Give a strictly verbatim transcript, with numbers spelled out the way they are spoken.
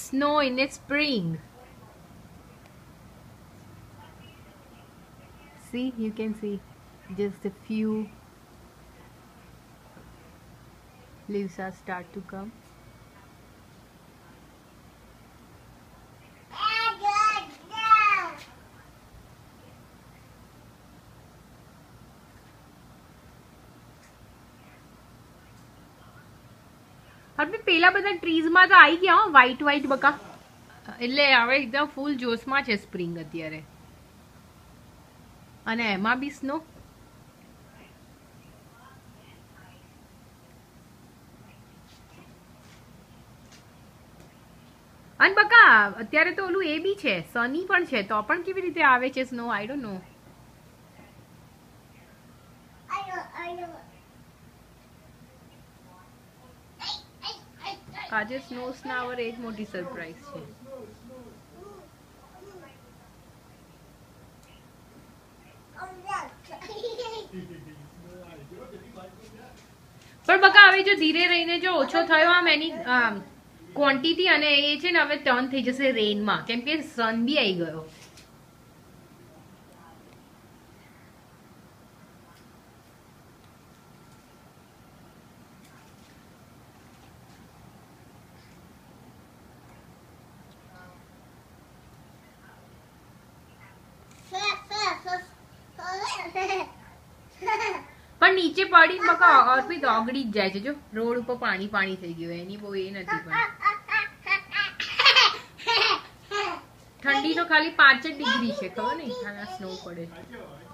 snow in a spring. See, you can see just a few leaves are start to come. હવે પેલા બધા trees માં તો આવી ગયા હો વ્હાઈટ વ્હાઈટ બકા, એટલે હવે એકદમ ફૂલ જોશમાં છે સ્પ્રિંગ અત્યારે. અને એમાં બી સ્નો. અને બકા અત્યારે તો ઓલું એ બી છે, સની પણ છે, તો પણ કેવી રીતે આવે છે સ્નો? I don't know. આજે સ્નો સ્નાવર એ જ મોટી સરપ્રાઈઝ છે. પણ બકા હવે જો ધીરે રહીને જો ઓછો થયો આમ એની ક્વોન્ટિટી, અને એ છે ને હવે ટર્ન થઈ જશે રેનમાં, કેમ કે સન બી આવી ગયો. પણ નીચે પડી બકા અર્પિત ઓગળી જ જાય છે. જો રોડ ઉપર પાણી પાણી થઈ ગયું, એની બહુ એ નથી. પણ ઠંડી તો ખાલી પાંચ જ ડિગ્રી છે, ખબર નહીં, ખાલી સ્નો પડે.